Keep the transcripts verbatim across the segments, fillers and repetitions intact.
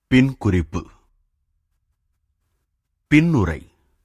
பின் குறிப்பு. பின்னுரை.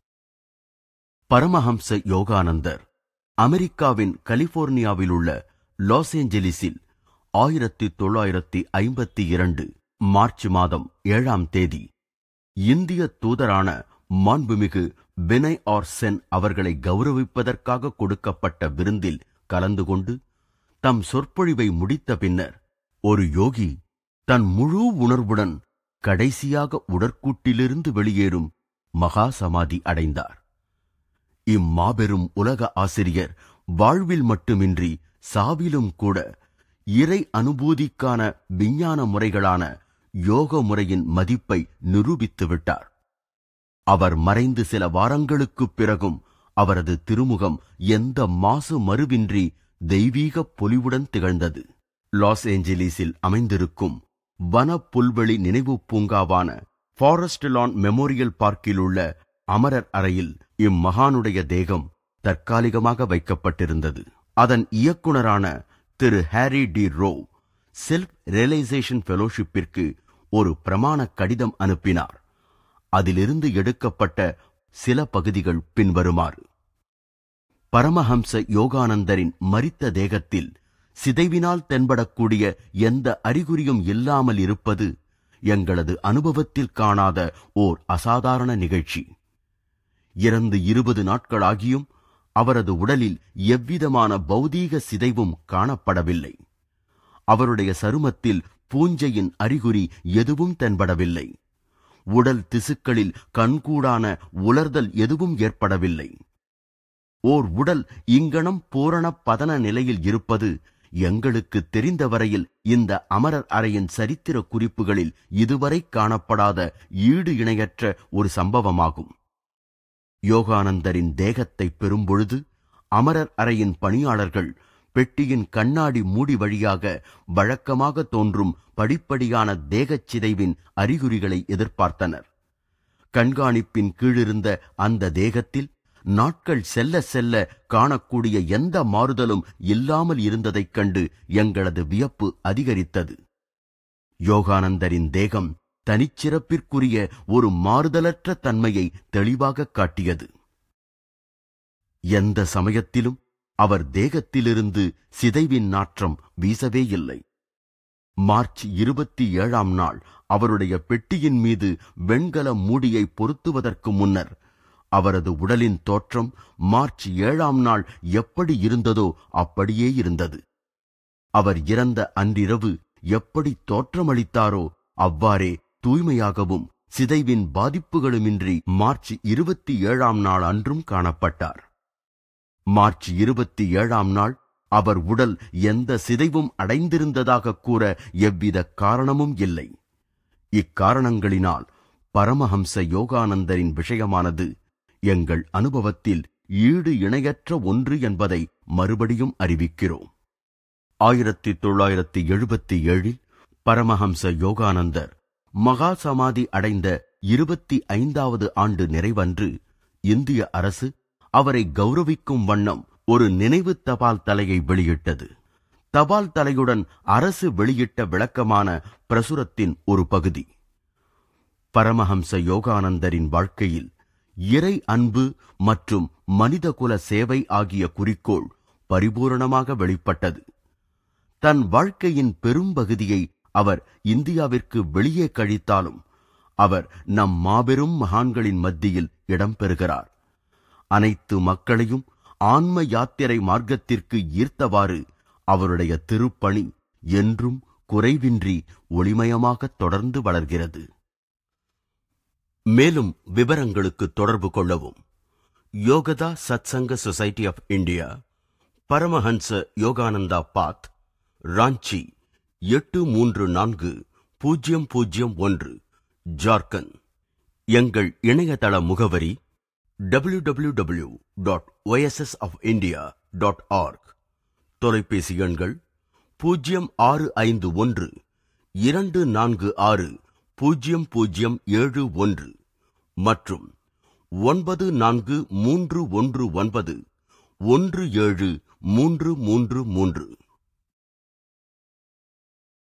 பரமஹம்ச யோகானந்தர் அமெரிக்காவின் கலிபோர்னியாவிலுள்ள லாஸ் ஏஞ்சலிஸில் ஆயிரத்தி தொள்ளாயிரத்தி ஐம்பத்தி இரண்டு மார்ச் மாதம் ஏழாம் தேதி இந்திய தூதரான மாண்புமிகு பெனை ஆர் சென் அவர்களை கௌரவிப்பதற்காக கொடுக்கப்பட்ட விருந்தில் கலந்து கொண்டு தம் சொற்பொழிவை முடித்த பின்னர் ஒரு யோகி தன் முழு உணர்வுடன் கடைசியாக உடற்கூட்டிலிருந்து வெளியேறும் மகா சமாதி அடைந்தார். இம்மாபெரும் உலக ஆசிரியர் வாழ்வில் மட்டுமின்றி சாவிலும் கூட இறை அனுபூதிக்கான விஞ்ஞான முறைகளான யோக முறையின் மதிப்பை நிரூபித்துவிட்டார். அவர் மறைந்து சில வாரங்களுக்குப் பிறகும் அவரது திருமுகம் எந்த மாசு மறுவின்றி தெய்வீக பொலிவுடன் திகழ்ந்தது. லாஸ் ஏஞ்சலிஸில் அமைந்திருக்கும் வன புல்வெளி நினைவு பூங்காவான ஃபாரஸ்ட் லான் மெமோரியல் பார்க்கில் உள்ள அமரர் அறையில் இம்மகானுடைய தேகம் தற்காலிகமாக வைக்கப்பட்டிருந்தது. அதன் இயக்குனரான திரு Harry T Rowe self realization ஃபெலோஷிப்பிற்கு ஒரு பிரமாண கடிதம் அனுப்பினார். அதிலிருந்து எடுக்கப்பட்ட சில பகுதிகள் பின்வருமாறு. பரமஹம்ச யோகானந்தரின் மரித்த தேகத்தில் சிதைவினால் தென்படக்கூடிய எந்த அறிகுறியும் இல்லாமல் இருப்பது எங்களது அனுபவத்தில் காணாத ஓர் அசாதாரண நிகழ்ச்சி. இறந்து இருபது நாட்களாகியும் அவரது உடலில் எவ்விதமான பௌதீக சிதைவும் காணப்படவில்லை. அவருடைய சருமத்தில் பூஞ்சையின் அறிகுறி எதுவும் தென்படவில்லை. உடல் திசுக்களில் கண்கூடான உலர்தல் எதுவும் ஏற்படவில்லை. ஓர் உடல் இங்கனம் பூரண பதன நிலையில் இருப்பது எங்களுக்கு தெரிந்த வரையில் இந்த அமரர் அறையின் சரித்திர குறிப்புகளில் இதுவரை காணப்படாத ஈடு இணையற்ற ஒரு சம்பவமாகும். யோகானந்தரின் தேகத்தை பெறும்பொழுது அமரர் அறையின் பணியாளர்கள் பெட்டியின் கண்ணாடி மூடி வழியாக வழக்கமாக தோன்றும் படிப்படியான தேகச் சிதைவின் அறிகுறிகளை எதிர்பார்த்தனர். கண்காணிப்பின் கீழிருந்த அந்த தேகத்தில் நாட்கள் செல்ல செல்ல காணக்கூடிய எந்த மாறுதலும் இல்லாமல் இருந்ததைக் கண்டு எங்களது வியப்பு அதிகரித்தது. யோகானந்தரின் தேகம் தனிச்சிறப்பிற்குரிய ஒரு மாறுதலற்ற தன்மையை தெளிவாக காட்டியது. எந்த சமயத்திலும் அவர் தேகத்திலிருந்து சிதைவின் நாற்றம் வீசவே இல்லை. மார்ச் இருபத்தி ஏழாம் நாள் அவருடைய பெட்டியின் மீது வெண்கல மூடியை பொருத்துவதற்கு முன்னர் அவரது உடலின் தோற்றம் மார்ச் ஏழாம் நாள் எப்படி இருந்ததோ அப்படியே இருந்தது. அவர் இறந்த அன்றிரவு எப்படி தோற்றமளித்தாரோ அவ்வாறே தூய்மையாகவும் சிதைவின் பாதிப்புகளுமின்றி மார்ச் இருபத்தி ஏழாம் நாள் அன்றும் காணப்பட்டார். மார்ச் இருபத்தி ஏழாம் நாள் அவர் உடல் எந்த சிதைவும் அடைந்திருந்ததாக கூற எவ்வித காரணமும் இல்லை. இக்காரணங்களினால் பரமஹம்ச யோகானந்தரின் விஷயமானது எங்கள் அனுபவத்தில் ஈடு இணையற்ற ஒன்று என்பதை மறுபடியும் அறிவிக்கிறோம். ஆயிரத்தி தொள்ளாயிரத்தி எழுபத்தி ஏழில் பரமஹம்ச யோகானந்தர் மகா சமாதி அடைந்த இருபத்தி ஐந்தாவது ஆண்டு நிறைவன்று இந்திய அரசு அவரை கௌரவிக்கும் வண்ணம் ஒரு நினைவு தபால் தலையை வெளியிட்டது. தபால் தலையுடன் அரசு வெளியிட்ட விளக்கமான பிரசுரத்தின் ஒரு பகுதி. பரமஹம்ச யோகானந்தரின் வாழ்க்கையில் இறை அன்பு மற்றும் மனிதகுல சேவை ஆகிய குறிக்கோள் பரிபூரணமாக வெளிப்பட்டது. தன் வாழ்க்கையின் பெரும்பகுதியை அவர் இந்தியாவிற்கு வெளியே கழித்தாலும் அவர் நம் மாபெரும் மகான்களின் மத்தியில் இடம்பெறுகிறார். அனைத்து மக்களையும் ஆன்ம யாத்திரை மார்க்கத்திற்கு ஈர்த்தவாறு அவருடைய திருப்பணி என்றும் குறைவின்றி ஒளிமயமாக தொடர்ந்து வளர்கிறது. மேலும் விவரங்களுக்கு தொடர்பு கொள்ளவும். Yogoda Satsanga Society of India, Paramahansa Yogananda Path, Ranchi எட்டு மூன்று நான்கு பூஜ்ஜியம் பூஜ்ஜியம் ஒன்று, ஜார்க்கண்ட். எங்கள் இணையதள முகவரி W W W dot Y S S of India dot org. தொலைபேசி எண்கள் பூஜ்ஜியம் ஆறு ஐந்து ஒன்று இரண்டு நான்கு ஆறு பூஜ்ஜியம் பூஜ்ஜியம் ஏழு ஒன்று மற்றும் ஒன்பது நான்கு மூன்று ஒன்று ஒன்பது ஒன்று ஏழு மூன்று மூன்று மூன்று.